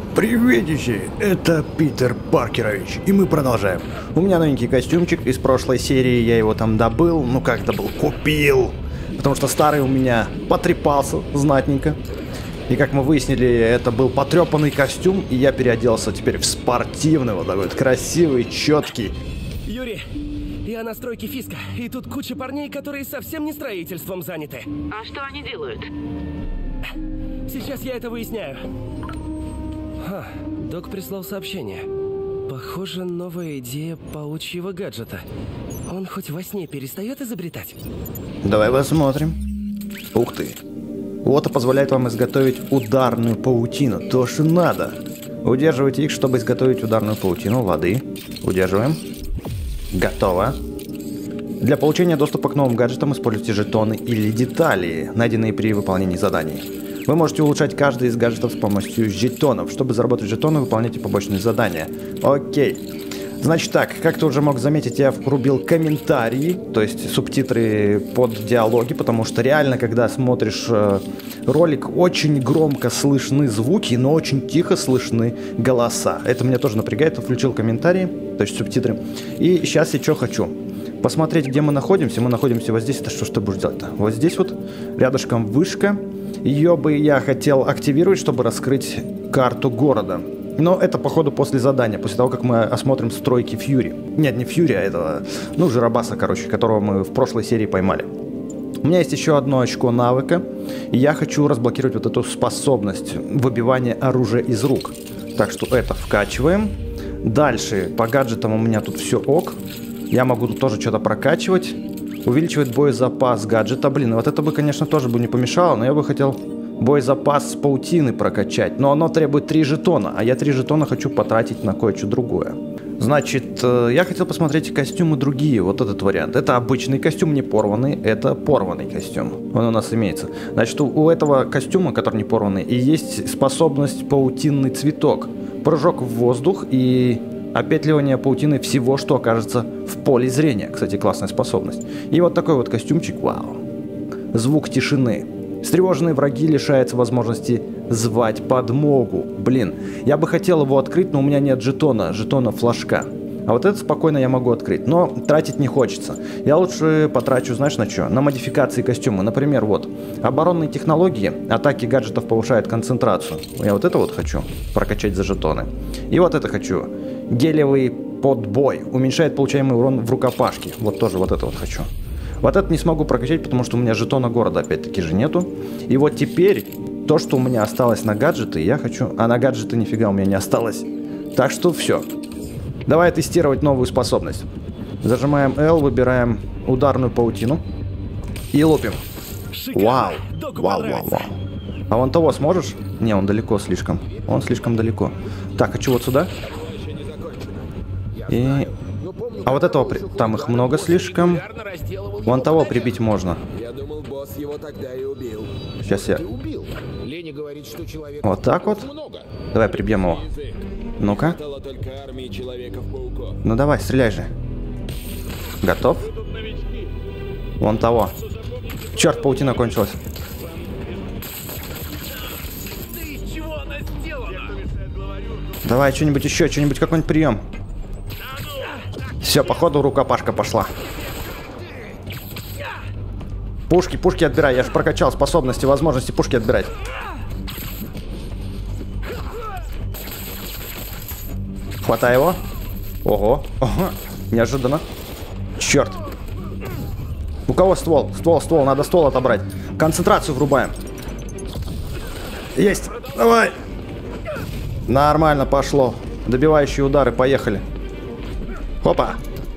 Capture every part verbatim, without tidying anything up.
Приветище, это Питер Паркерович, и мы продолжаем. У меня новенький костюмчик из прошлой серии, я его там добыл, ну как добыл, купил. Потому что старый у меня потрепался знатненько. И как мы выяснили, это был потрепанный костюм, и я переоделся теперь в спортивный, вот такой вот красивый, четкий. Юрий, я на стройке Фиска, и тут куча парней, которые совсем не строительством заняты. А что они делают? Сейчас я это выясняю. Ха, док прислал сообщение. Похоже, новая идея паучьего гаджета. Он хоть во сне перестает изобретать? Давай посмотрим. Ух ты. Вот позволяет вам изготовить ударную паутину. То, что надо. Удерживайте их, чтобы изготовить ударную паутину. Воды. Удерживаем. Готово. Для получения доступа к новым гаджетам используйте жетоны или детали, найденные при выполнении заданий. Вы можете улучшать каждый из гаджетов с помощью жетонов. Чтобы заработать жетоны, выполняйте побочные задания. Окей. Значит так, как ты уже мог заметить, я врубил комментарии, то есть субтитры под диалоги, потому что реально, когда смотришь э, ролик, очень громко слышны звуки, но очень тихо слышны голоса. Это меня тоже напрягает, я включил комментарии, то есть субтитры. И сейчас я что хочу? Посмотреть, где мы находимся. Мы находимся вот здесь. Это что ж ты будешь делать-то? Вот здесь вот, рядышком вышка. Ее бы я хотел активировать, чтобы раскрыть карту города. Но это, походу, после задания, после того, как мы осмотрим стройки Фьюри. Нет, не Фьюри, а этого, ну, Жиробаса, короче, которого мы в прошлой серии поймали. У меня есть еще одно очко навыка, и я хочу разблокировать вот эту способность выбивания оружия из рук. Так что это вкачиваем. Дальше, по гаджетам у меня тут все ок. Я могу тут тоже что-то прокачивать. Увеличивает боезапас гаджета. Блин, вот это бы, конечно, тоже бы не помешало, но я бы хотел боезапас паутины прокачать. Но оно требует три жетона, а я три жетона хочу потратить на кое-что другое. Значит, я хотел посмотреть костюмы другие. Вот этот вариант. Это обычный костюм, не порванный. Это порванный костюм. Он у нас имеется. Значит, у этого костюма, который не порванный, и есть способность паутинный цветок. Прыжок в воздух и опетливание паутины всего, что окажется в поле зрения. Кстати, классная способность. И вот такой вот костюмчик. Вау. Звук тишины. Встревоженные враги лишаются возможности звать подмогу. Блин, я бы хотел его открыть, но у меня нет жетона, жетона флажка. А вот это спокойно я могу открыть, но тратить не хочется. Я лучше потрачу, знаешь, на что? На модификации костюма. Например, вот, оборонные технологии, атаки гаджетов повышают концентрацию. Я вот это вот хочу прокачать за жетоны. И вот это хочу. Гелевый подбой. Уменьшает получаемый урон в рукопашке. Вот тоже вот это вот хочу. Вот это не смогу прокачать, потому что у меня жетона города опять-таки же нету. И вот теперь то, что у меня осталось на гаджеты, я хочу... А на гаджеты нифига у меня не осталось. Так что все. Давай тестировать новую способность. Зажимаем L, выбираем ударную паутину. И лупим. Вау. Вау, вау, вау. А вон того сможешь? Не, он далеко слишком. Он слишком далеко. Так, хочу вот сюда. И... А вот этого, там их много слишком. Вон того прибить можно. Сейчас я... Вот так вот. Давай прибьем его. Ну-ка. Ну давай, стреляй же. Готов? Вон того. Черт, паутина кончилась. Давай, что-нибудь еще, что-нибудь, какой-нибудь прием. Все, походу рукопашка пошла. Пушки, пушки отбирай. Я же прокачал способности, возможности пушки отбирать. Хватай его. Ого. Ого. Неожиданно. Черт. У кого ствол? Ствол, ствол. Надо ствол отобрать. Концентрацию врубаем. Есть. Давай. Нормально пошло. Добивающие удары. Поехали. Опа.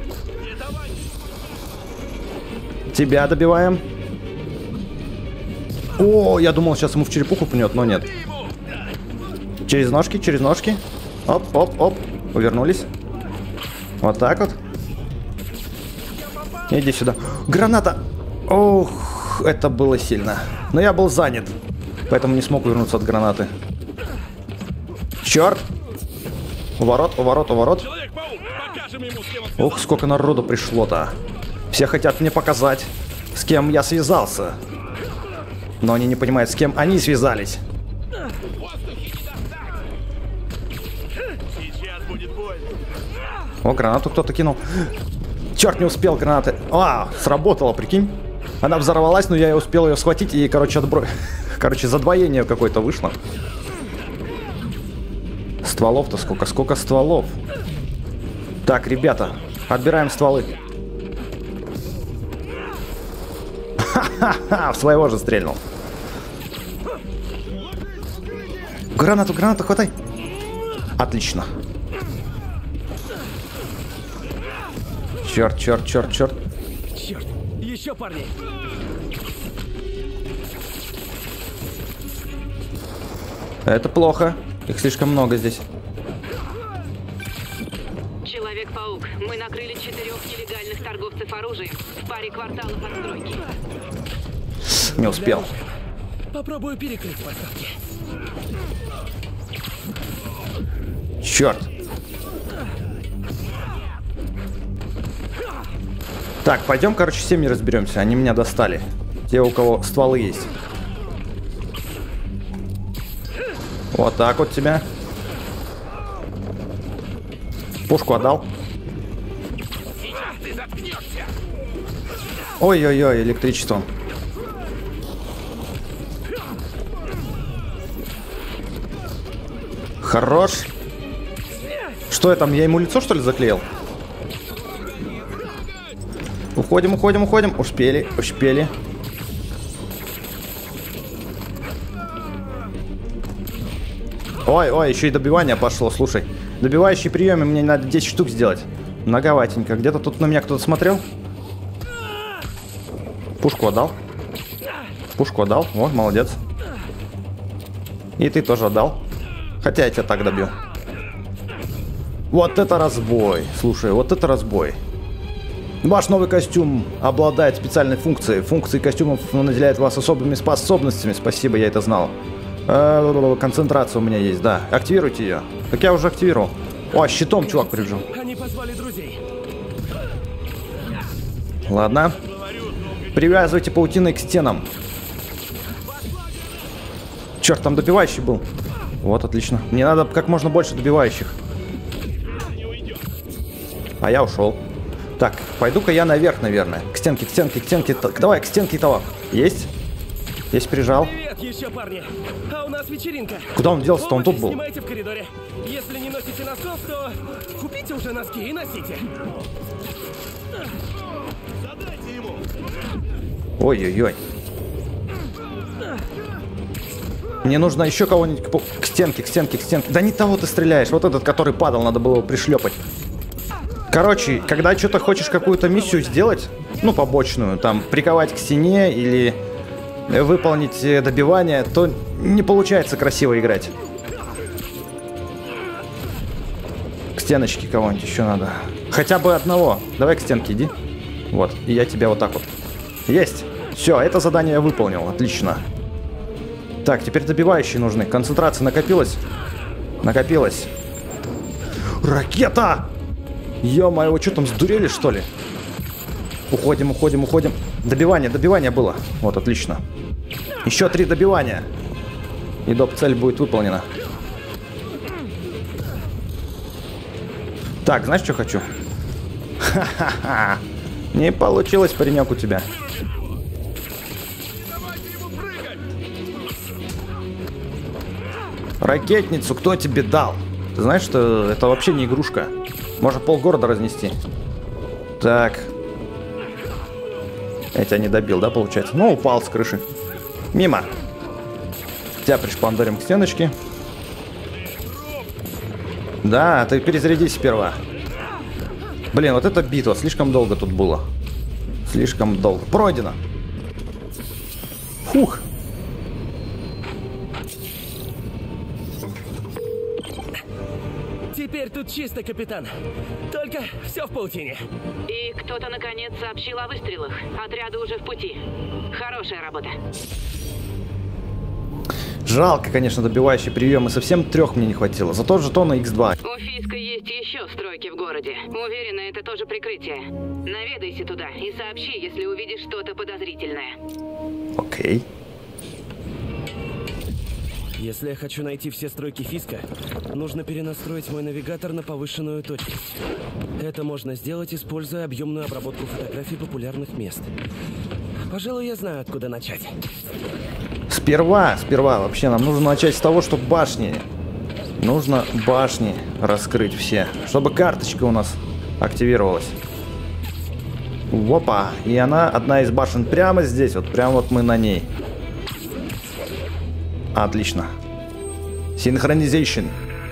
Тебя добиваем. О, я думал, сейчас ему в черепуху пнет, но нет. Через ножки, через ножки. Оп, оп, оп. Увернулись. Вот так вот. Иди сюда. Граната. Ох, это было сильно. Но я был занят, поэтому не смог увернуться от гранаты. Черт. Уворот, уворот, уворот. Ух, сколько народу пришло-то. Все хотят мне показать, с кем я связался. Но они не понимают, с кем они связались. Сейчас будет больно. О, гранату кто-то кинул. Черт, не успел гранаты. А, сработала, прикинь. Она взорвалась, но я успел ее схватить и, короче, отбро... Короче, задвоение какое-то вышло. Стволов-то сколько? Сколько стволов? Так, ребята, отбираем стволы. Ха-ха-ха, в своего же стрельнул. Гранату, гранату, хватай. Отлично. Черт, черт, черт, черт. Черт, еще парни. Это плохо. Их слишком много здесь. Человек-паук, мы накрыли четырех нелегальных торговцев оружием в паре кварталов от стройки. Не успел. Попробую перекрыть поставки. Черт. Так, пойдем, короче, с всеми разберемся. Они меня достали. Те, у кого стволы есть. Вот так вот тебя. Пушку отдал. Ой-ой-ой, электричество. Хорош. Что я там? Я ему лицо, что ли, заклеил? Уходим, уходим, уходим. Успели, успели. Ой, ой, еще и добивание пошло, слушай. Добивающие приемы мне надо десять штук сделать. Многоватенько. Где-то тут на меня кто-то смотрел? Пушку отдал. Пушку отдал. Вот, молодец. И ты тоже отдал. Хотя я тебя так добью. Вот это разбой. Слушай, вот это разбой. Ваш новый костюм обладает специальной функцией. Функции костюмов наделяют вас особыми способностями. Спасибо, я это знал. Э-э-э, концентрация у меня есть, да. Активируйте ее. Так я уже активировал. О, щитом чувак прибежал. Они позвали друзей. Ладно. Привязывайте паутиной к стенам. Черт, там добивающий был. Вот, отлично. Мне надо как можно больше добивающих. А я ушел. Так, пойду-ка я наверх, наверное. К стенке, к стенке, к стенке. Давай, к стенке того. Есть? Есть, прижал. Привет еще, парни. А у нас вечеринка. Куда он делся-то? Он тут был. Снимайте в коридоре. Если не носите носков, то купите уже носки и носите. Задайте ему. Ой-ой-ой. Мне нужно еще кого-нибудь к стенке, к стенке, к стенке. Да не того ты стреляешь. Вот этот, который падал, надо было его пришлепать. Короче, когда что-то хочешь какую-то миссию сделать, ну, побочную, там, приковать к стене или выполнить добивание, то не получается красиво играть. К стеночке кого-нибудь еще надо. Хотя бы одного. Давай к стенке иди. Вот, и я тебя вот так вот. Есть. Все, это задание я выполнил. Отлично. Так, теперь добивающие нужны. Концентрация накопилась? Накопилась. Ракета! Ё-моё, вы что там, сдурели, что ли? Уходим, уходим, уходим. Добивание, добивание было. Вот, отлично. Еще три добивания. И доп. Цель будет выполнена. Так, знаешь, что хочу? Ха-ха-ха. Не получилось, паренек, у тебя. Ракетницу кто тебе дал? Ты знаешь, что это вообще не игрушка. Можно полгорода разнести. Так. Я тебя не добил, да, получается? Ну, упал с крыши. Мимо. Тебя пришпандорим к стеночке. Да, ты перезарядись сперва. Блин, вот эта битва. Слишком долго тут было. Слишком долго. Пройдено. Фух. Теперь тут чисто, капитан. Только все в паутине. И кто-то наконец сообщил о выстрелах. Отряды уже в пути. Хорошая работа. Жалко, конечно, добивающие приемы. Совсем трех мне не хватило. Зато жетона икс два. У Фиска есть еще стройки в городе. Уверена, это тоже прикрытие. Наведайся туда и сообщи, если увидишь что-то подозрительное. Окей. Если я хочу найти все стройки Фиска, нужно перенастроить мой навигатор на повышенную точность. Это можно сделать, используя объемную обработку фотографий популярных мест. Пожалуй, я знаю, откуда начать. Сперва, сперва вообще нам нужно начать с того, что башни. Нужно башни раскрыть все, чтобы карточка у нас активировалась. Опа, и она, одна из башен прямо здесь, вот прямо вот мы на ней. Отлично. Синхронизейшн.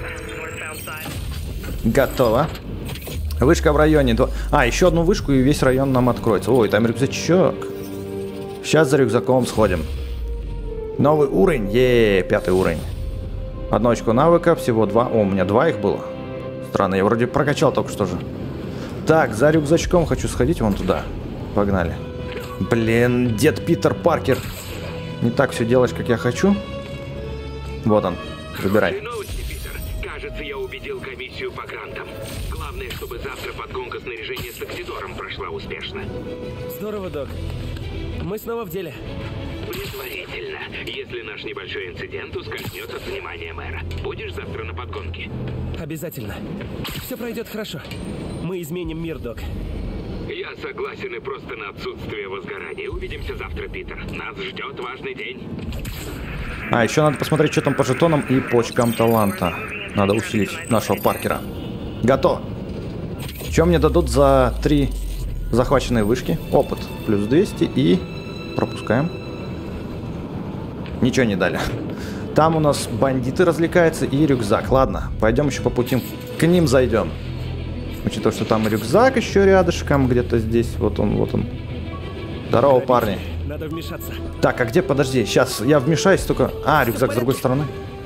Готово. Вышка в районе. А, еще одну вышку, и весь район нам откроется. Ой, там рюкзачок. Сейчас за рюкзаком сходим. Новый уровень. Е, пятый уровень. Одно очко навыка, всего два. О, у меня два их было. Странно, я вроде прокачал только что же. Так, за рюкзачком хочу сходить вон туда. Погнали. Блин, дед Питер Паркер. Не так все делаешь, как я хочу. Вот он. Забирай. Новости, Питер. Кажется, я убедил комиссию по грантам. Главное, чтобы завтра подгонка снаряжения с Оксидором прошла успешно. Здорово, док. Мы снова в деле. Предварительно. Если наш небольшой инцидент ускользнет от внимания мэра. Будешь завтра на подгонке? Обязательно. Все пройдет хорошо. Мы изменим мир, док. Я согласен и просто на отсутствие возгорания. Увидимся завтра, Питер. Нас ждет важный день. А, еще надо посмотреть, что там по жетонам и почкам таланта. Надо усилить нашего Паркера. Готово. Что мне дадут за три захваченные вышки? Опыт плюс двести и... Пропускаем. Ничего не дали. Там у нас бандиты развлекаются и рюкзак. Ладно, пойдем еще по пути к ним зайдем. Учитывая, что там рюкзак еще рядышком, где-то здесь. Вот он, вот он. Здорово, парни. Надо вмешаться. Так, а где? Подожди, сейчас я вмешаюсь только... А, рюкзак с другой стороны.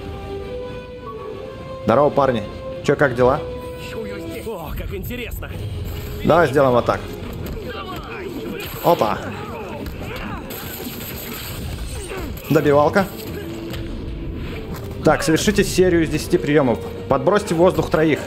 Здорово, парни. Че, как дела? О, как интересно. Давай сделаем вот так. Опа. Добивалка. Так, совершите серию из десяти приемов. Подбросьте в воздух троих.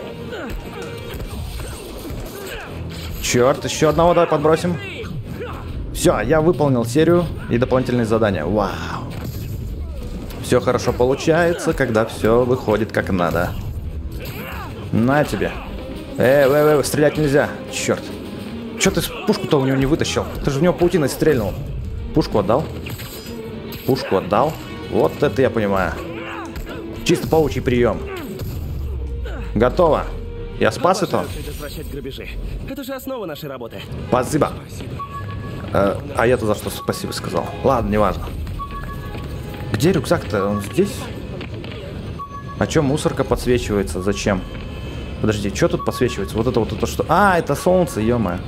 Черт, еще одного давай подбросим. Все, я выполнил серию и дополнительные задания. Вау. Все хорошо получается, когда все выходит как надо. На тебе. Эй, эй, эй, стрелять нельзя. Черт. Че ты пушку-то у него не вытащил? Ты же в него паутиной стрельнул. Пушку отдал? Пушку отдал? Вот это я понимаю. Чисто паучий прием. Готово. Я спас этого? Предотвращать грабежи. Это же основа нашей работы. Спасибо. Э, а я-то за что спасибо сказал? Ладно, неважно. Где рюкзак-то? Он здесь? А чё мусорка подсвечивается? Зачем? Подожди, что тут подсвечивается? Вот это вот это что? А, это солнце, ё-моё.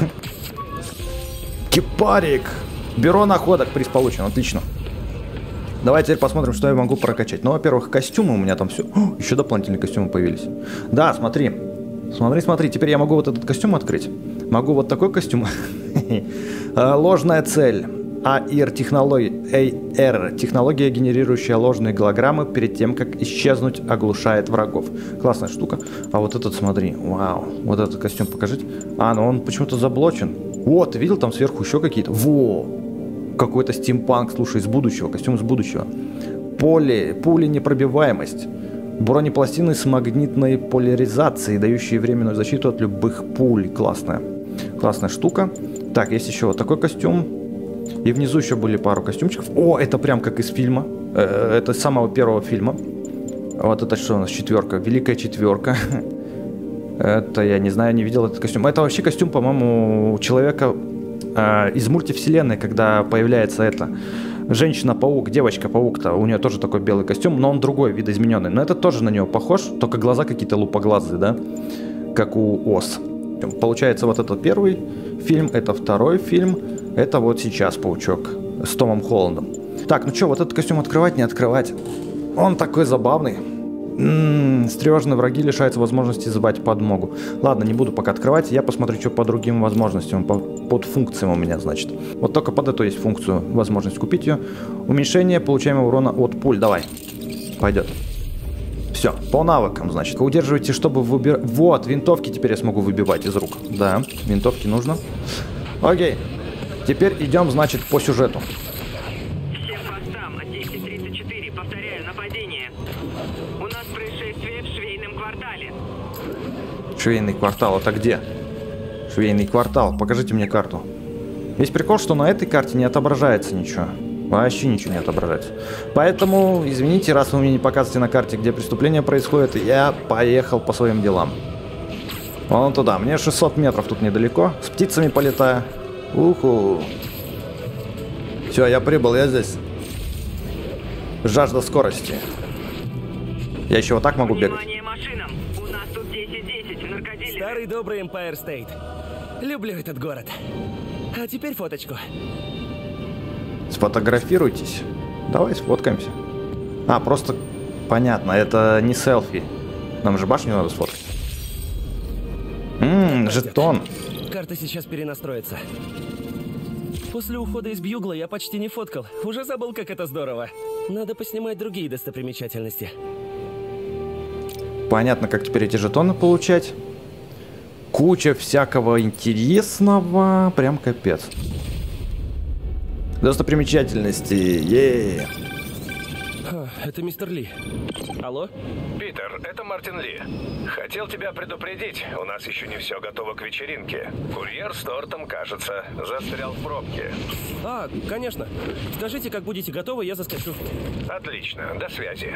Кипарик. Бюро находок, приз получен, отлично. Давай теперь посмотрим, что я могу прокачать. Ну, во-первых, костюмы у меня там все. О, еще дополнительные костюмы появились. Да, смотри. Смотри, смотри. Теперь я могу вот этот костюм открыть. Могу вот такой костюм. Ложная цель. эй ар технология. эй ар технология, генерирующая ложные голограммы перед тем, как исчезнуть, оглушает врагов. Классная штука. А вот этот, смотри. Вау. Вот этот костюм покажите. А, ну он почему-то заблочен. Вот, ты видел там сверху еще какие-то? Во! Какой-то стимпанк, слушай, из будущего, костюм из будущего. Поле, пуленепробиваемость. Бронепластины с магнитной поляризацией, дающие временную защиту от любых пуль. Классная. Классная штука. Так, есть еще вот такой костюм. И внизу еще были пару костюмчиков. О, это прям как из фильма. Это с самого первого фильма. Вот это что у нас? Четверка. Великая четверка. Это, я не знаю, не видел этот костюм. Это вообще костюм, по-моему, человека... из мультивселенной, когда появляется эта женщина-паук, девочка-паук-то, у нее тоже такой белый костюм, но он другой, видоизмененный. Но это тоже на нее похож, только глаза какие-то лупоглазые, да, как у ос. Получается, вот это первый фильм, это второй фильм, это вот сейчас паучок с Томом Холландом. Так, ну что, вот этот костюм открывать, не открывать? Он такой забавный. М-м, стрёжные враги лишаются возможности звать подмогу. Ладно, не буду пока открывать, я посмотрю, что по другим возможностям, по, под функциям у меня, значит. Вот только под эту есть функцию, возможность купить ее. Уменьшение получаемого урона от пуль, давай. Пойдет. Все, по навыкам, значит. Удерживайте, чтобы выбирать... Вот, винтовки теперь я смогу выбивать из рук. Да, винтовки нужно. Окей, теперь идем, значит, по сюжету. Всем постам, десять тридцать четыре, повторяю, нападение. квартале. Швейный квартал, это где? Швейный квартал, покажите мне карту. Весь прикол, что на этой карте не отображается ничего. Вообще ничего не отображается. Поэтому, извините, раз вы мне не показываете на карте, где преступление происходит, я поехал по своим делам. Вон туда, мне шестьсот метров тут недалеко. С птицами полетаю. Уху. Все, я прибыл, я здесь. Жажда скорости. Я еще вот так могу бегать. Внимание машинам! У нас тут десять десять, наркодилеры. Старый добрый Empire State. Люблю этот город. А теперь фоточку. Сфотографируйтесь. Давай сфоткаемся. А, просто понятно, это не селфи. Нам же башню надо сфоткать. Ммм, жетон. Карта сейчас перенастроится. После ухода из Бьюгла я почти не фоткал. Уже забыл, как это здорово. Надо поснимать другие достопримечательности. Понятно, как теперь эти жетоны получать. Куча всякого интересного. Прям капец. Достопримечательности. Е-е-е. А, это мистер Ли. Алло? Питер, это Мартин Ли. Хотел тебя предупредить, у нас еще не все готово к вечеринке. Курьер с тортом, кажется, застрял в пробке. А, конечно. Скажите, как будете готовы, я заскочу. Отлично, до связи.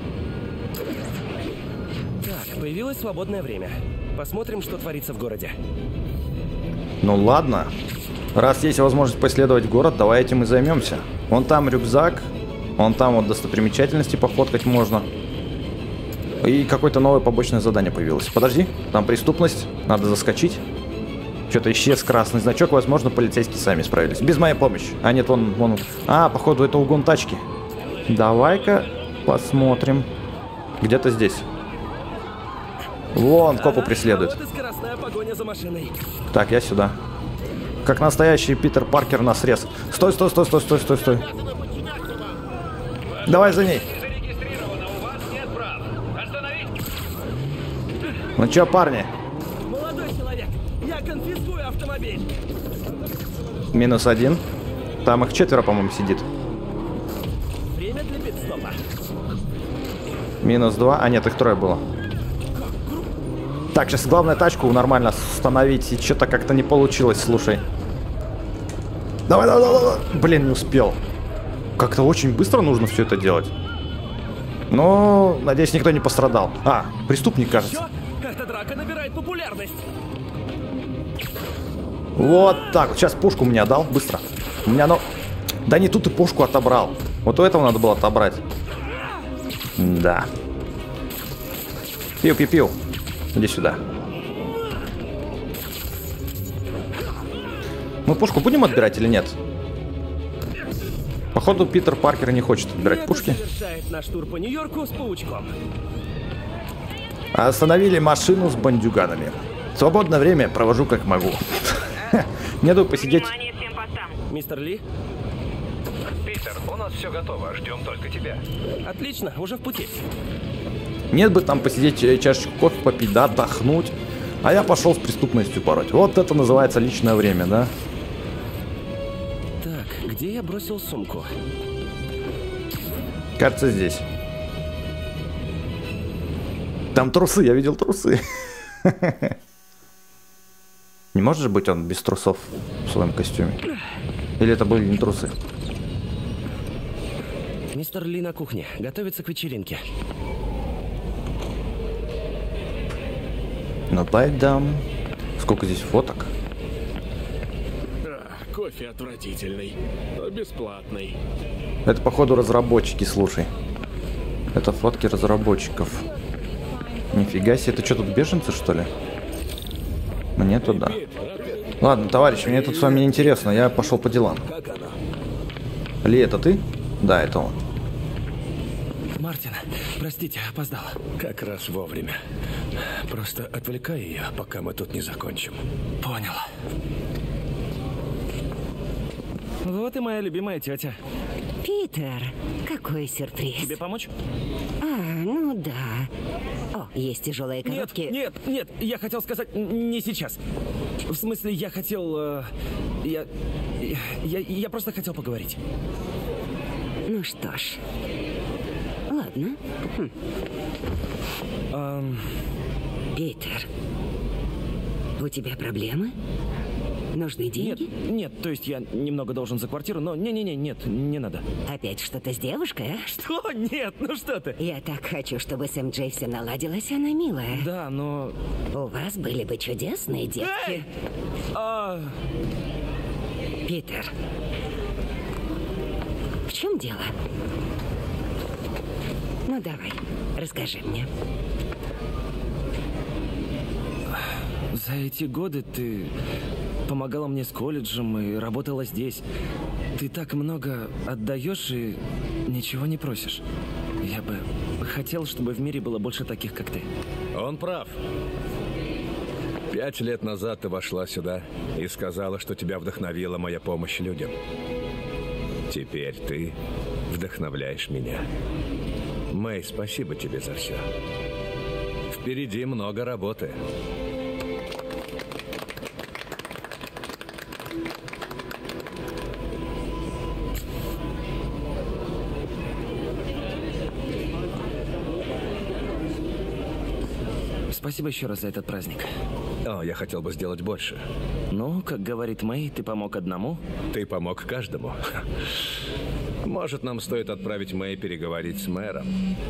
Так, появилось свободное время. Посмотрим, что творится в городе. Ну ладно. Раз есть возможность поисследовать город, давай этим и займемся. Вон там рюкзак. Вон там вот достопримечательности пофоткать можно. И какое-то новое побочное задание появилось. Подожди, там преступность. Надо заскочить. Что-то исчез красный значок. Возможно, полицейские сами справились. Без моей помощи. А нет, вон, вон. А, походу, это угон тачки. Давай-ка посмотрим. Где-то здесь. Вон, копу Ага, преследует. а вот и скоростная погоня за машиной. Так, я сюда. Как настоящий Питер Паркер на срез. Стой, стой, стой, стой, стой, стой, стой. Давай за ней. Ну чё, парни? Молодой человек, я конфискую автомобиль. Минус один. Там их четверо, по-моему, сидит. Время для пит-стопа. Минус два. А нет, их трое было. Так, сейчас главное тачку нормально остановить. И что-то как-то не получилось, слушай. Давай, давай, давай, давай. Блин, не успел. Как-то очень быстро нужно все это делать. Но, надеюсь, никто не пострадал. А, преступник, кажется. Чё? Эта драка набирает популярность. Вот так. Сейчас пушку мне отдал. Быстро. У меня оно... Да не тут и пушку отобрал. Вот у этого надо было отобрать. Да. Пиу-пиу-пиу. Иди сюда. Мы пушку будем отбирать или нет? Походу, Питер Паркер не хочет отбирать Это пушки. завершает наш тур по Нью-Йорку с паучком. Остановили машину с бандюганами. Свободное время провожу как могу. Не даю посидеть. Внимание всем постам. Мистер Ли? Питер, у нас все готово, ждем только тебя. Отлично, уже в пути. Нет бы там посидеть, э, чашечку кофе попить, да, отдохнуть. А я пошел с преступностью пороть. Вот это называется личное время, да? Так, где я бросил сумку? Кажется, здесь. Там трусы, я видел трусы. Не может же быть он без трусов в своем костюме? Или это были не трусы? Мистер Ли на кухне. Готовится к вечеринке. Ну дай дам. Сколько здесь фоток? А, кофе отвратительный, но бесплатный. Это, походу, разработчики, слушай. Это фотки разработчиков. Нифига себе, это что, тут беженцы, что ли? Мне туда. Ладно, товарищи, мне тут с вами не интересно, я пошел по делам. Ли, это ты? Да, это он. Мартин, простите, опоздал. Как раз вовремя. Просто отвлекай ее, пока мы тут не закончим. Понял. Вот и моя любимая тетя. Питер, какой сюрприз. Тебе помочь? А, ну да. О, есть тяжелые Нет, коробки. нет, нет, я хотел сказать н- не сейчас. В смысле, я хотел... э, я, я... Я просто хотел поговорить. Ну что ж. Ладно. Хм. Эм, тебя проблемы? Нужны Нет, деньги? нет, то есть я немного должен за квартиру, но не-не-не, нет, не надо. Опять что-то с девушкой, а? Что? Нет, ну что ты? Я так хочу, чтобы с эм джей все наладилось, она милая. Да, но... У вас были бы чудесные детки. Эй! А, Питер, в чем дело? Ну давай, расскажи мне. За эти годы ты помогала мне с колледжем и работала здесь. Ты так много отдаешь и ничего не просишь. Я бы хотел, чтобы в мире было больше таких, как ты. Он прав. Пять лет назад ты вошла сюда и сказала, что тебя вдохновила моя помощь людям. Теперь ты вдохновляешь меня. Мэй, спасибо тебе за все. Впереди много работы. Спасибо еще раз за этот праздник. О, я хотел бы сделать больше. Ну, как говорит Мэй, ты помог одному. Ты помог каждому. Может, нам стоит отправить Мэй переговорить с мэром.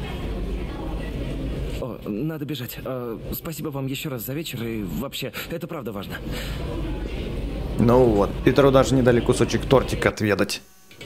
О, надо бежать. А, спасибо вам еще раз за вечер и вообще, это правда важно. Ну вот, Питеру даже не дали кусочек тортика отведать.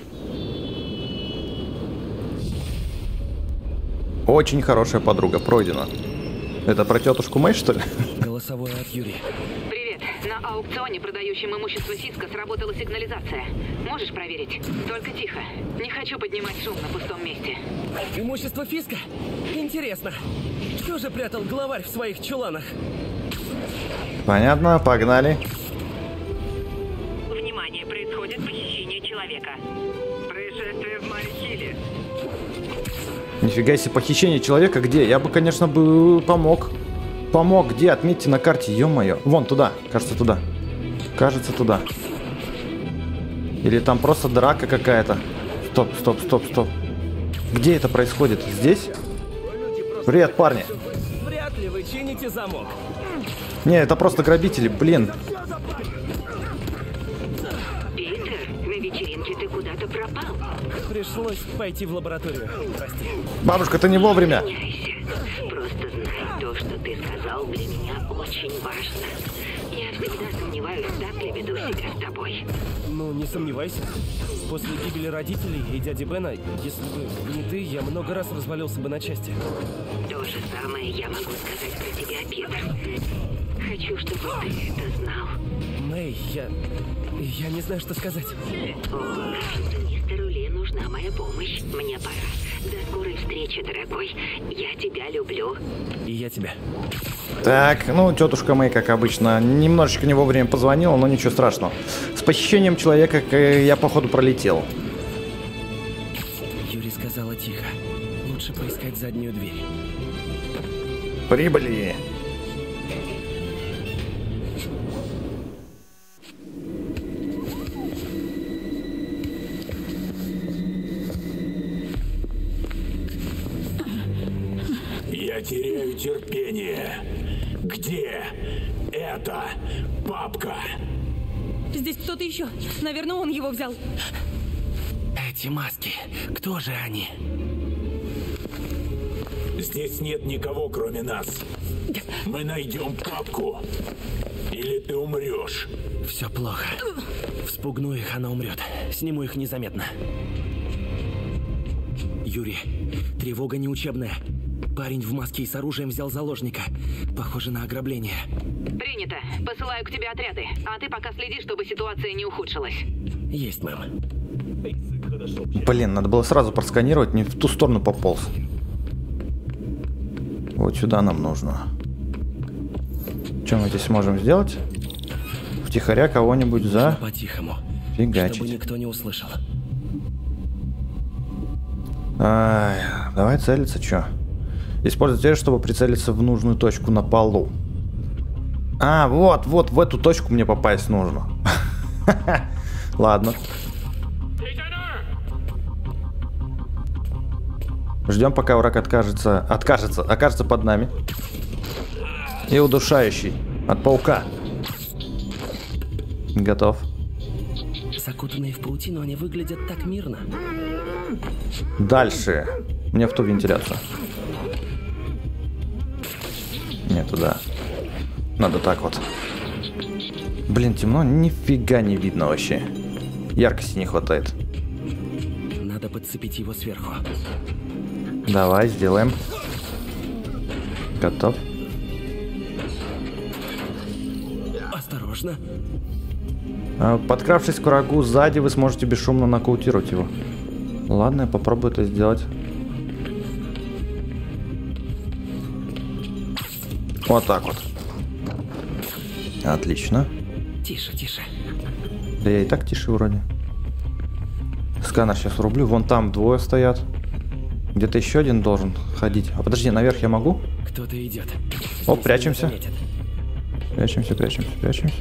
Очень хорошая подруга, пройдена. Это про тетушку Мэй, что ли? Голосовое от Юри. Привет. На аукционе, продающем имущество Сиска, сработала сигнализация. Можешь проверить? Только тихо. Не хочу поднимать шум на пустом месте. Имущество Фиска? Интересно. Что же прятал главарь в своих чуланах? Понятно, погнали. Внимание, происходит похищение человека. Происшествие в Марихиле. Нифига себе, похищение человека где? Я бы, конечно, бы помог. Помог, где? Отметьте на карте, ё-моё. Вон, туда, кажется, туда. Кажется, туда. Или там просто драка какая-то. Стоп, стоп, стоп, стоп. Где это происходит? Здесь? Привет, парни. Вряд ли вы чините замок. Не, это просто грабители, блин. Питер, на вечеринке ты куда-то пропал. Пришлось пойти в лабораторию. Прости. Бабушка, ты не вовремя. Меняйся. Просто знай, то, что ты сказал, для меня очень важно. Я всегда сомневаюсь, так ли веду себя с тобой. Ну, не сомневайся. После гибели родителей и дяди Бена, если бы не ты, я много раз развалился бы на части. То же самое я могу сказать про тебя, Питер. Хочу, чтобы ты это знал. Мэй, я... Я не знаю, что сказать. О, кажется, мистеру Ли нужна моя помощь. Мне пора. До скорой встречи, дорогой. Я тебя люблю. И я тебя. Так, ну, тетушка Мэй, как обычно, немножечко не вовремя позвонила, но ничего страшного. С похищением человека я, походу, пролетел. Юри сказала тихо. Лучше поискать заднюю дверь. Прибыли. Я теряю терпение. Где эта папка? Здесь кто-то еще. Наверное, он его взял. Эти маски. Кто же они? Здесь нет никого, кроме нас. Мы найдем папку. Или ты умрешь. Все плохо. Вспугну их, она умрет. Сниму их незаметно. Юрий, тревога неучебная. Парень в маске и с оружием взял заложника. Похоже на ограбление. Принято. Посылаю к тебе отряды. А ты пока следи, чтобы ситуация не ухудшилась. Есть, мэм. Блин, надо было сразу просканировать, не в ту сторону пополз. Вот сюда нам нужно. Что мы здесь можем сделать? Втихаря кого-нибудь за... По-тихому. Фигачить. Чтобы никто не услышал. Ай, давай целиться, чё? Использовать цель, чтобы прицелиться в нужную точку на полу. А, вот, вот, в эту точку мне попасть нужно. Ладно. Ждем, пока враг откажется, откажется, окажется под нами. И удушающий от паука. Готов. Закутанные в паутину, они выглядят так мирно. Дальше. Мне в ту вентиляцию. Не туда. Надо так вот. Блин, темно, нифига не видно вообще. Яркости не хватает. Надо подцепить его сверху. Давай, сделаем. Готов. Осторожно. Подкравшись к врагу сзади, вы сможете бесшумно нокаутировать его. Ладно, я попробую это сделать. Вот так вот. Отлично. Тише, тише. Да я и так тише вроде. Сканер сейчас врублю. Вон там двое стоят. Где-то еще один должен ходить. А подожди, наверх я могу? Кто-то идет. О, прячемся. Прячемся, прячемся, прячемся.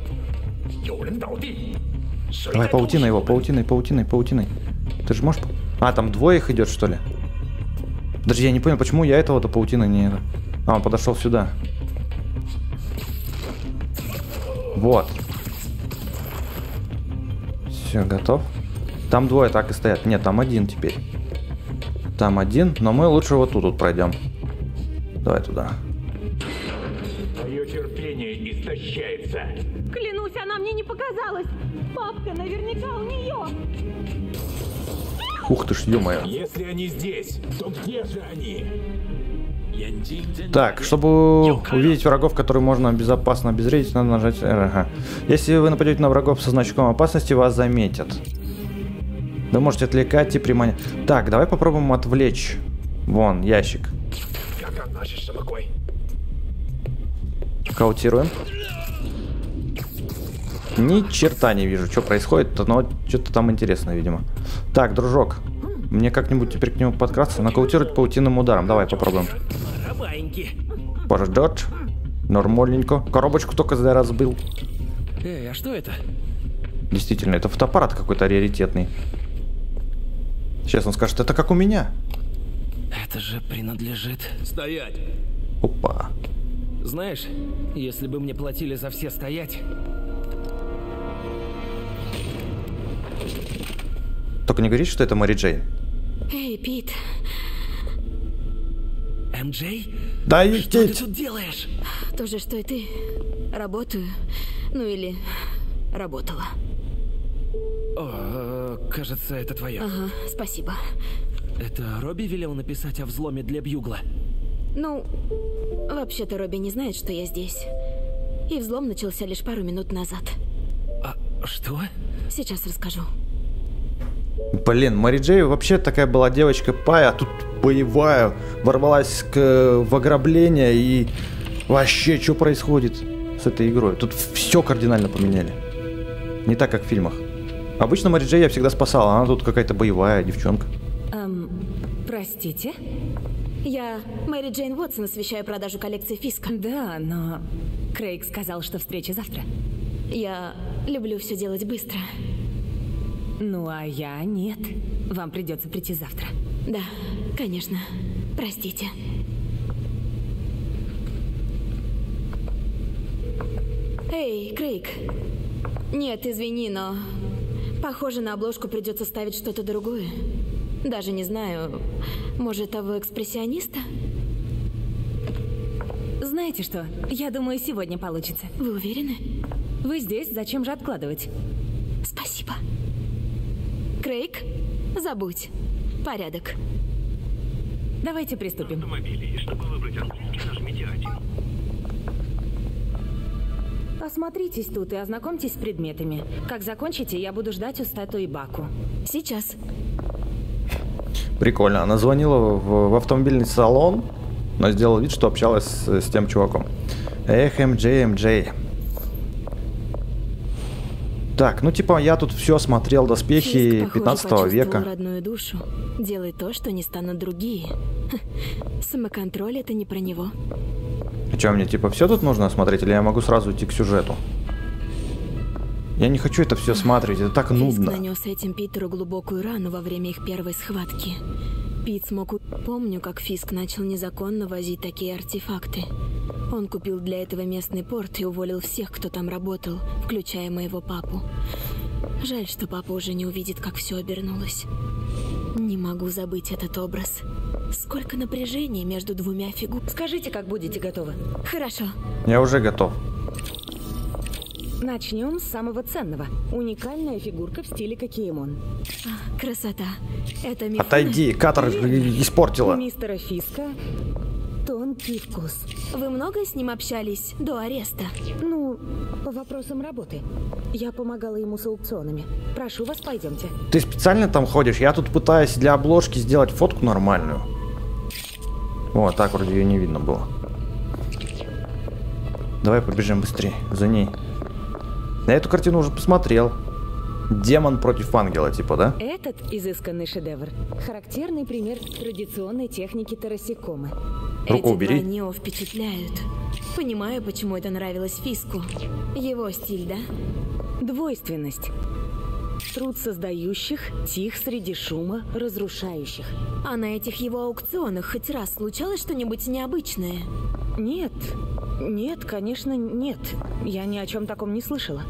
Давай, паутина его, паутиной, паутиной, паутиной. Ты же можешь... А, там двое их идет, что ли? Подожди, я не понял, почему я этого-то паутина не... А, он подошел сюда. Вот. Все, готов. Там двое так и стоят. Нет, там один теперь. Там один, но мы лучше вот тут вот пройдем. Давай туда. Мое терпение истощается. Клянусь, она мне не показалась. Папка наверняка у нее. Ух ты ж, ё-моё. Если они здесь, то где же они? Так, чтобы увидеть врагов, которые можно безопасно обезвредить, надо нажать эр. Ага. Если вы нападете на врагов со значком опасности, вас заметят. Вы можете отвлекать и приманить. Так, давай попробуем отвлечь. Вон, ящик. Как относишься, Маккой? Каутируем. Ни черта не вижу, что происходит, но что-то там интересное, видимо. Так, дружок, мне как-нибудь теперь к нему подкрасться, нокаутировать паутинным ударом. Давай попробуем. Пождет. Нормальненько. Коробочку только зря разбил. Эй, а что это? Действительно, это фотоаппарат какой-то раритетный. Сейчас он скажет, это как у меня. Это же принадлежит... Стоять! Опа. Знаешь, если бы мне платили за все стоять... Только не говори, что это Мэри Джейн. Эй, Пит. эм джей? Да Что ты идите. тут делаешь? То же, что и ты. Работаю. Ну или работала. О, кажется, это твое. Ага, спасибо. Это Робби велел написать о взломе для Бьюгла? Ну, вообще-то Робби не знает, что я здесь. И взлом начался лишь пару минут назад. А что? Сейчас расскажу. Блин, Мэри Джей вообще такая была девочка пая, а тут боевая, ворвалась к, в ограбление и вообще, что происходит с этой игрой? Тут все кардинально поменяли. Не так, как в фильмах. Обычно Мэри Джей я всегда спасала, она тут какая-то боевая девчонка. Эм, простите? Я Мэри Джейн Уотсон, освещаю продажу коллекции Фиска. Да, но Крейг сказал, что встреча завтра. Я люблю все делать быстро. Ну, а я нет. Вам придется прийти завтра. Да, конечно. Простите. Эй, Крейг. Нет, извини, но... Похоже, на обложку придется ставить что-то другое. Даже не знаю, может, того экспрессиониста? Знаете что? Я думаю, сегодня получится. Вы уверены? Вы здесь, зачем же откладывать? Спасибо. Крейг, забудь. Порядок. Давайте приступим. Чтобы выбрать английский, нажмите один. Осмотритесь тут и ознакомьтесь с предметами. Как закончите, я буду ждать у статуи Баку. Сейчас. Прикольно. Она звонила в, в автомобильный салон, но сделала вид, что общалась с, с тем чуваком. Эх, эм джей, эм джей. Так, ну типа я тут все смотрел, доспехи Фиск, пятнадцатого века. Родную душу. Делай то, что не станут другие. Ха, самоконтроль — это не про него. А что, мне типа все тут нужно осмотреть, или я могу сразу идти к сюжету? Я не хочу это все смотреть, это так Фиск нудно. нанес этим Питеру глубокую рану во время их первой схватки. Пит смог... у- Помню, как Фиск начал незаконно возить такие артефакты. Он купил для этого местный порт и уволил всех, кто там работал, включая моего папу. Жаль, что папа уже не увидит, как все обернулось. Не могу забыть этот образ. Сколько напряжения между двумя фигурами. Скажите, как будете готовы. Хорошо. Я уже готов. Начнем с самого ценного. Уникальная фигурка в стиле Кокеймон. А, красота. Это Мифуна. Отойди, Катер испортила. У мистера Фиска тонкий вкус. Вы много с ним общались до ареста? Ну, по вопросам работы. Я помогала ему с аукционами. Прошу вас, пойдемте. Ты специально там ходишь? Я тут пытаюсь для обложки сделать фотку нормальную. О, так вроде ее не видно было. Давай побежим быстрее за ней. Я эту картину уже посмотрел. Демон против ангела, типа, да? Этот изысканный шедевр – характерный пример традиционной техники Тарасикомы. Руку Эти убери. два Нео впечатляют. Понимаю, почему это нравилось Фиску. Его стиль, да? Двойственность. Труд создающих, тих среди шума, разрушающих. А на этих его аукционах хоть раз случалось что-нибудь необычное? Нет, нет, конечно, нет. Я ни о чем таком не слышала.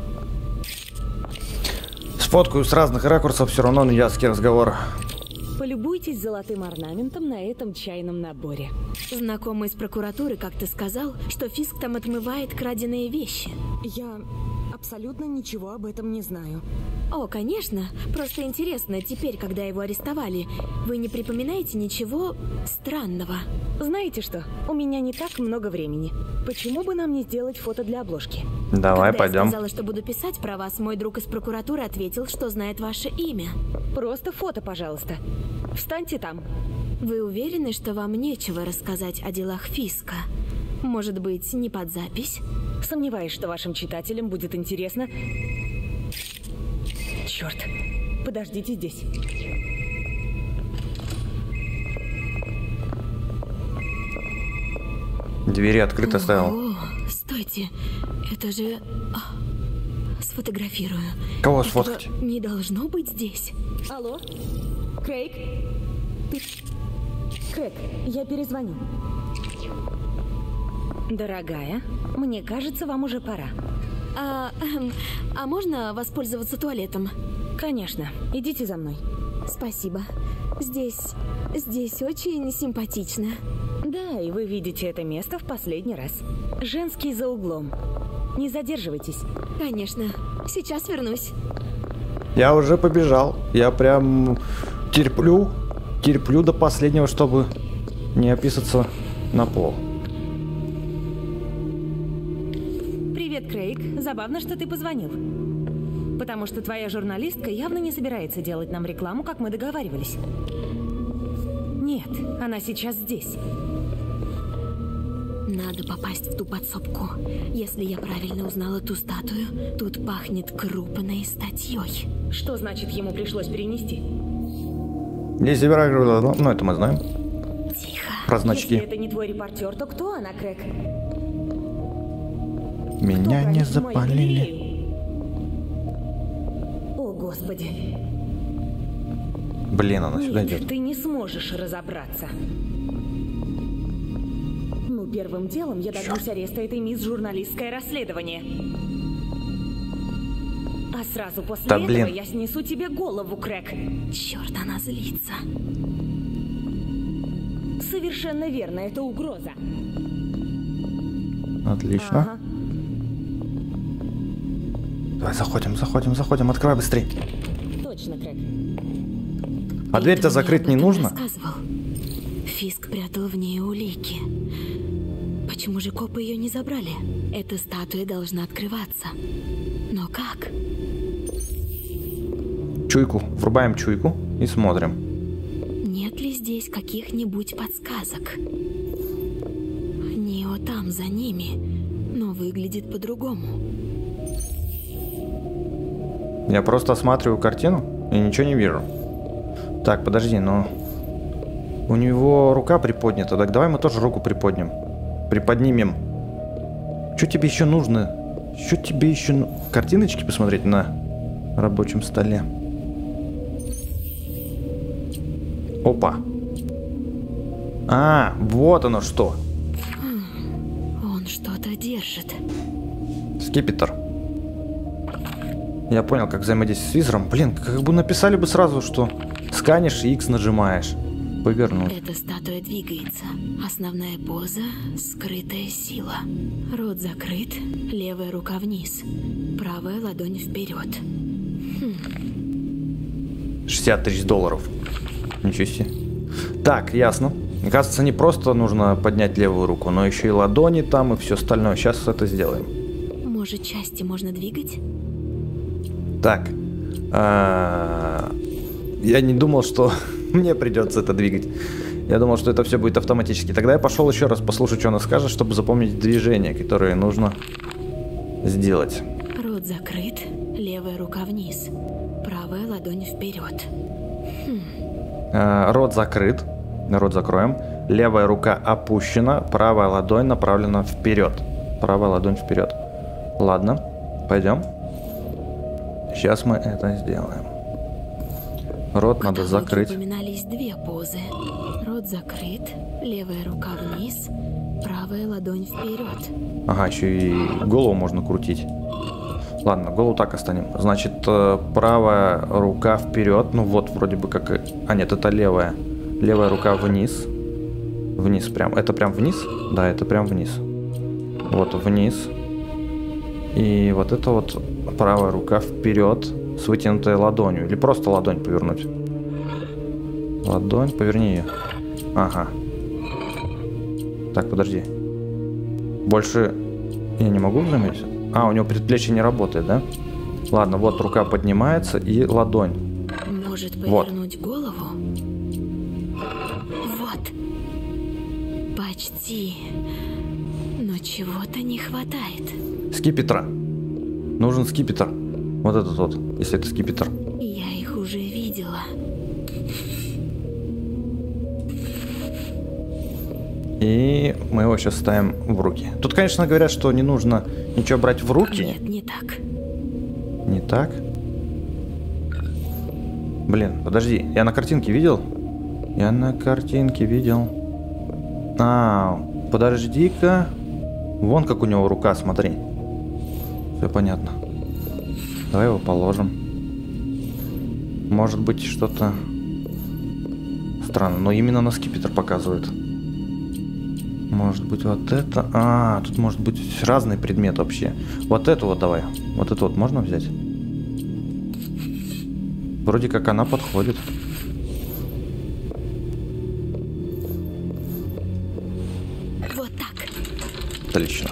Сфоткаю с разных ракурсов, все равно неяский разговор. Полюбуйтесь золотым орнаментом на этом чайном наборе. Знакомый из прокуратуры как-то сказал, что Фиск там отмывает краденые вещи. Я абсолютно ничего об этом не знаю. О, конечно. Просто интересно, теперь, когда его арестовали, вы не припоминаете ничего странного? Знаете что? У меня не так много времени. Почему бы нам не сделать фото для обложки? Давай, Когда пойдем. я сказала, что буду писать про вас, мой друг из прокуратуры ответил, что знает ваше имя. Просто фото, пожалуйста. Встаньте там. Вы уверены, что вам нечего рассказать о делах Фиска? Может быть, не под запись? Сомневаюсь, что вашим читателям будет интересно. Черт. Подождите здесь. Двери открыто оставил. О, стойте. Это же... А, сфотографирую. Кого Этого сфоткать? не должно быть здесь. Алло? Крейг? Ты... Крейг, я перезвоню. Дорогая, мне кажется, вам уже пора. А, эм, а можно воспользоваться туалетом? Конечно. Идите за мной. Спасибо. Здесь... здесь очень симпатично. Да, и вы видите это место в последний раз. Женский за углом. Не задерживайтесь. Конечно. Сейчас вернусь. Я уже побежал. Я прям терплю, терплю до последнего, чтобы не описаться на пол. Привет, Крейг. Забавно, что ты позвонил. Потому что твоя журналистка явно не собирается делать нам рекламу, как мы договаривались. Нет, она сейчас здесь. Надо попасть в ту подсобку. Если я правильно узнала ту статую, тут пахнет крупной статьей. Что значит, ему пришлось перенести? Если враг... Ну, это мы знаем. Тихо. Про значки. Если это не твой репортер, то кто она, Крейг? Меня Кто не проник в мою запалили. галерею? О, Господи. Блин, она сюда Нет, идет. ты не сможешь разобраться. Ну, первым делом я добьюсь ареста этой мисс журналистское расследование. А сразу после Да, этого блин. я снесу тебе голову, Крэг. Черт, она злится. Совершенно верно, это угроза. Отлично. Ага. Давай заходим, заходим, заходим. Открывай быстрее. Точно, Крэг. А дверь-то Ты закрыть мне не об этом нужно? рассказывал. Фиск прятал в ней улики. Почему же копы ее не забрали? Эта статуя должна открываться. Но как? Чуйку. Врубаем чуйку и смотрим. Нет ли здесь каких-нибудь подсказок? Нео там, за ними, но выглядит по-другому. Я просто осматриваю картину и ничего не вижу. Так, подожди, но... У него рука приподнята. Так давай мы тоже руку приподним. Приподнимем. Что тебе еще нужно? Что тебе еще... ну- Картиночки посмотреть на рабочем столе. Опа. А, вот оно что. что-то держит. Скипетр. Я понял, как взаимодействовать с визором. Блин, как бы написали бы сразу, что сканишь и X нажимаешь. Повернуть. Эта статуя двигается. Основная поза — скрытая сила. Рот закрыт, левая рука вниз, правая ладонь вперед. Хм. шестьдесят тысяч долларов. Ничего себе. Так, ясно. Мне кажется, не просто нужно поднять левую руку, но еще и ладони там и все остальное. Сейчас это сделаем. Может, части можно двигать? Так. Я не думал, что мне придется это двигать. Я думал, что это все будет автоматически. Тогда я пошел еще раз послушать, что она скажет, чтобы запомнить движения, которые нужно сделать. Рот закрыт, левая рука вниз, правая ладонь вперед. Хм. Рот закрыт. Рот закроем. Левая рука опущена, правая ладонь направлена вперед. Правая ладонь вперед. Ладно, пойдем. Сейчас мы это сделаем. Рот надо закрыть. Упоминались две позы. Рот закрыт, левая рука вниз, правая ладонь вперед. Ага, еще и голову можно крутить. Ладно, голову так оставим. Значит, правая рука вперед. Ну вот, вроде бы как... А нет, это левая. Левая рука вниз. Вниз прям. Это прям вниз? Да, это прям вниз. Вот, вниз. И вот это вот правая рука вперед с вытянутой ладонью. Или просто ладонь повернуть. Ладонь, поверни ее. Ага. Так, подожди. Больше я не могу заметить? А, у него предплечье не работает, да? Ладно, вот рука поднимается и ладонь. Может повернуть вот. Голову? Вот. Почти. Но чего-то не хватает. Скипетра. Нужен скипетр. Вот этот вот, если это скипетр. Я их уже видела. И мы его сейчас ставим в руки. Тут, конечно, говорят, что не нужно ничего брать в руки. Нет, не так. Не так? Блин, подожди. Я на картинке видел? Я на картинке видел. А, подожди-ка. Вон как у него рука, смотри. Все понятно. Давай его положим. Может быть, что-то странно. Но именно на скипетр показывает. Может быть, вот это. А, тут может быть разный предмет вообще. Вот эту вот давай. Вот эту вот можно взять? Вроде как она подходит. Вот так. Отлично.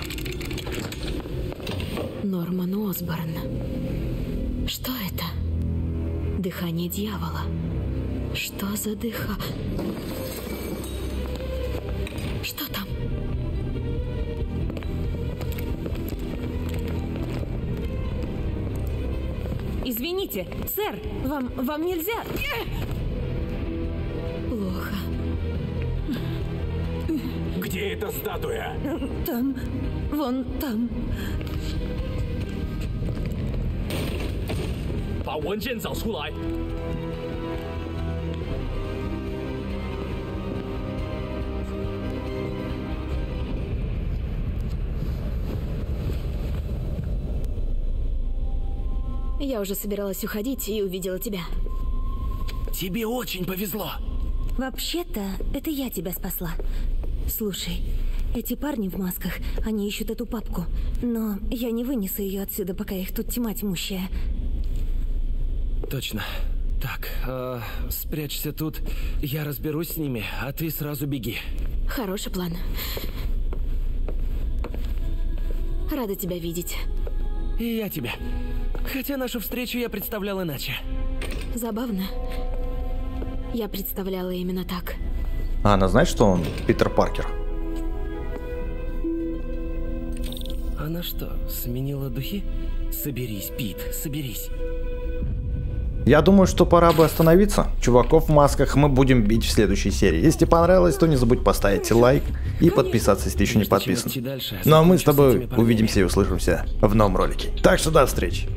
Норман Осборн. Что это? Дыхание дьявола. Что за дыха... Что там? Извините, сэр, вам, вам нельзя... Плохо. Где эта статуя? Там, вон там. 把文件找出来。 Я уже собиралась уходить и увидела тебя. Тебе очень повезло. Вообще-то, это я тебя спасла. Слушай, эти парни в масках, они ищут эту папку. Но я не вынесу ее отсюда, пока их тут тьма тьмущая. Точно. Так, э, спрячься тут. Я разберусь с ними, а ты сразу беги. Хороший план. Рада тебя видеть. И я тебя. Хотя нашу встречу я представлял иначе. Забавно. Я представляла именно так. А она знает, что он Питер Паркер? Она что, сменила духи? Соберись, Пит, соберись. Я думаю, что пора бы остановиться. Чуваков в масках мы будем бить в следующей серии. Если понравилось, то не забудь поставить лайк и подписаться, если еще не подписан. Ну а мы с тобой увидимся и услышимся в новом ролике. Так что до встречи.